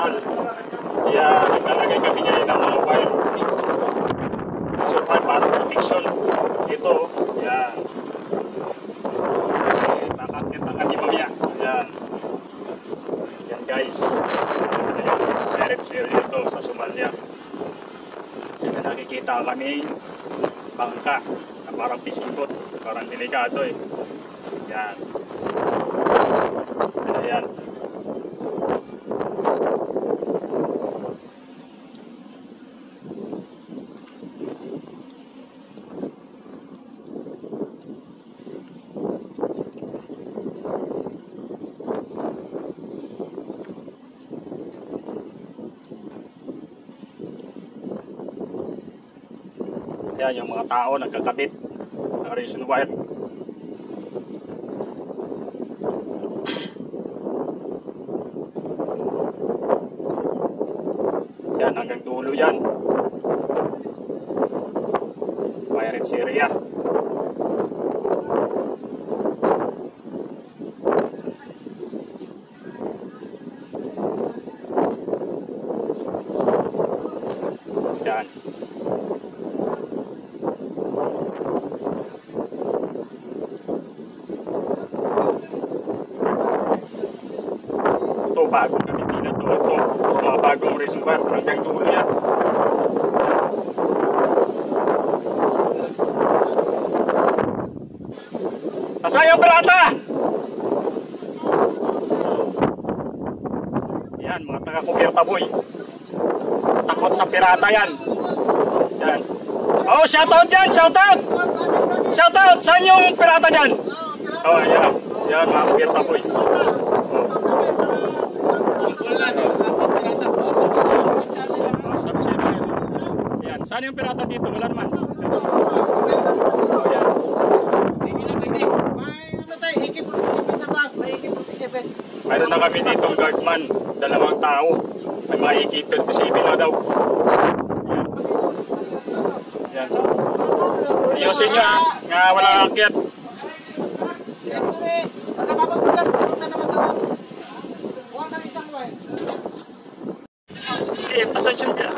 cable. Kaya naglalagay kami ngayon ng mga wire. Survive para protection. Ito, yan. Kasi nakakit ang kanya mamaya. Yan. Yan guys. Pirates area ito sa Somalia. Kasi nakikita kami bangka na parang fishing boat. Parang delikado eh. Yan. Ayan. Ayan yung mga tao nagkakabit ng reason wire. Yan hanggang dulo yan. Pirates area. Yan. Ito bagong gamitin na ito. Ito mga bagong reservoir hanggang dulo yan. Nasaan yung pirata? Yan mga taga-Cubierta boy. Takot sa pirata yan. Yan. Oh, shoutout dyan! Shoutout! Shoutout! Saan yung pirata dyan? Oh, yan. Yan mga Cubierta boy. Yan. Saan yung pirata dito? Wala naman. Oh, yan. Mayroon na kami ditong guardman. 2 tao. May maikitod ko si Ibino daw. Yan. Ayusin nyo ha. Nga walang akyat. Sige, asan siya kaya?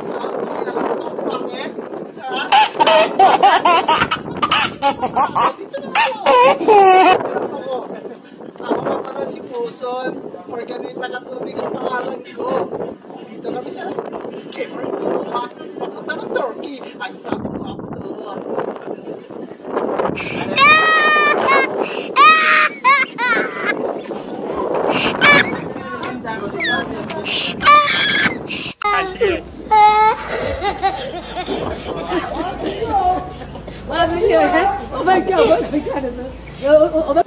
Ako pala si Puson. Organita Katubig ang pangalan ko. Dito kami sa Gamer Tumatan. Papunta ng Turkey. Ang tapos ko ako doon. Sige. Oh my god, oh my god.